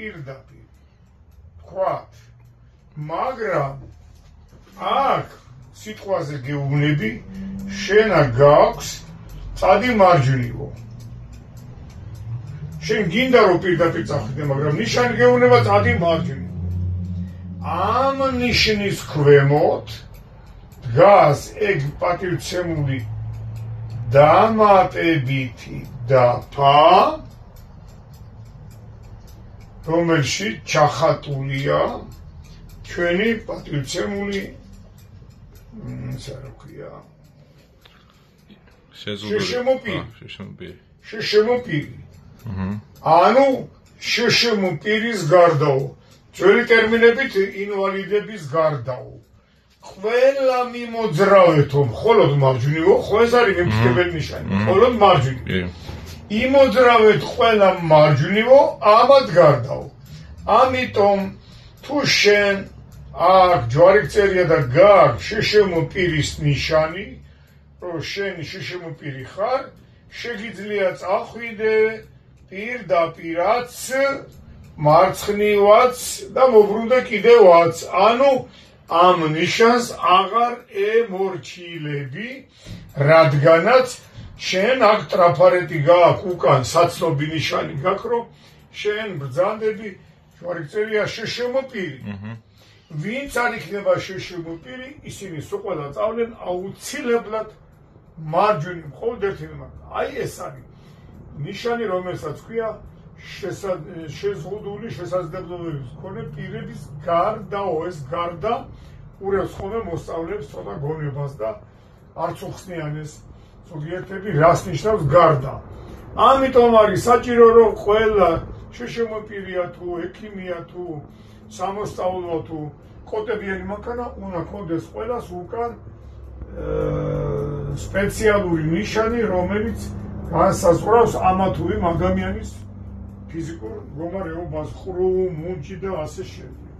პირდაპირ თქვათ, მაგრამ აქ სიტყვაზე გეუბნები, შენა გაქვს წადი მარჯვნივო. შენ გინდა რომ პირდაპირ წახვიდე, მაგრამ ნიშანი გეუბნება წადი მარჯვნივო. ამ ნიშნის ქვემოთ დგას ეგ პატივცემული დამატებითი დაფა, რომელშიც ჩახატულია ჩვენი პატივცემული შეშემოპირი. ანუ შეშემოპირის გარდაო, ძველი ტერმინებით ინვალიდების გარდაო. ყველა მიმოძრავეთო, მხოლოდ მარჯვნივო, ხო ეს არის მემსხვერპელი ნიშანი, მხოლოდ მარჯვნივო. იმოძრავეთ ყველა მარჯვნივო, ამად გარდაო. ამიტომ თუ შენ აქ ჯვარიქწერია და გაქვს შეშემოპირის ნიშანი, რომ შენ შეშემოპირი ხარ, შეგიძლია წახვიდე პირდაპირაც, მარცხნივაც და მობრუნდე კიდევაც. ანუ ამ ნიშანს აღარ ემორჩილები, რადგანაც შენ აქ ტრაფარეტი გაქვს უკან საცნობი ნიშანი გაქვს, რომ შენ ბრძანდები ჯვარიქწერია შეშემოპირი. ვინც არ იქნება შეშემოპირი, ისინი სულ წავლენ აუცილებლად მარჯვნივ, მხოლოდ ერთი მიმართულებით. აი ეს არის ნიშანი, რომელსაც ქვია შეზღუდული შესაძლებლობების მქონე პირების გარდაო. ეს გარდა ურევს ხოლმე მოსწავლეებს ცოტა გონებას და არც უხსნიან ეს ზოგიერთები რას ნიშნავს გარდა. ამიტომ არის საჭირო, რომ ყველა შეშემოპირია თუ ექიმია თუ სამოსწავლო თუ კოტებიანი მანქანა უნდა ქონდეს ყველას უკან სპეციალური ნიშანი, რომელიც განსაზღვრავს ამა თუ იმ ადამიანის ფიზიკურ მდგომარეობას, ხრუ, მუნჯი და ასე შემდეგ.